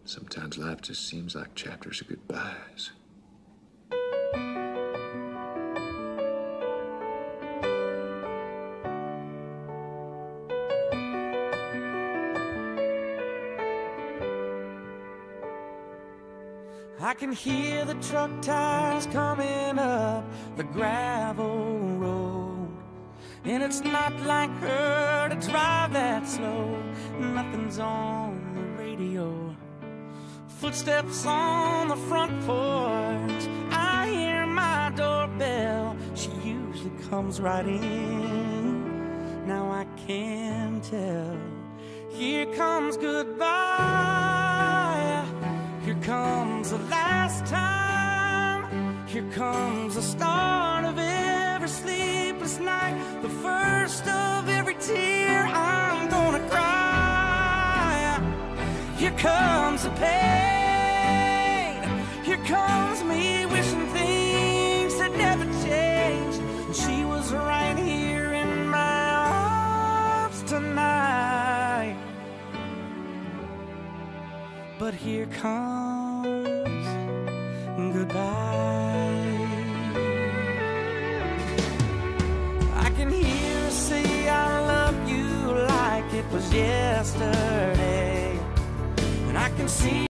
Sometimes life just seems like chapters of goodbyes. I can hear the truck tires coming up the gravel road, and it's not like her to drive that slow. Nothing's on the radio, footsteps on the front porch. I hear my doorbell, she usually comes right in. Now I can tell, here comes goodbye. Here comes the last time. Here comes the start of every sleepless night, the first of every tear I'm gonna cry. Here comes the pain. Here comes me wishing things had never changed, and she was right here in my arms tonight. But here comes goodbye. I can hear her say I love you like it was yesterday, and I can see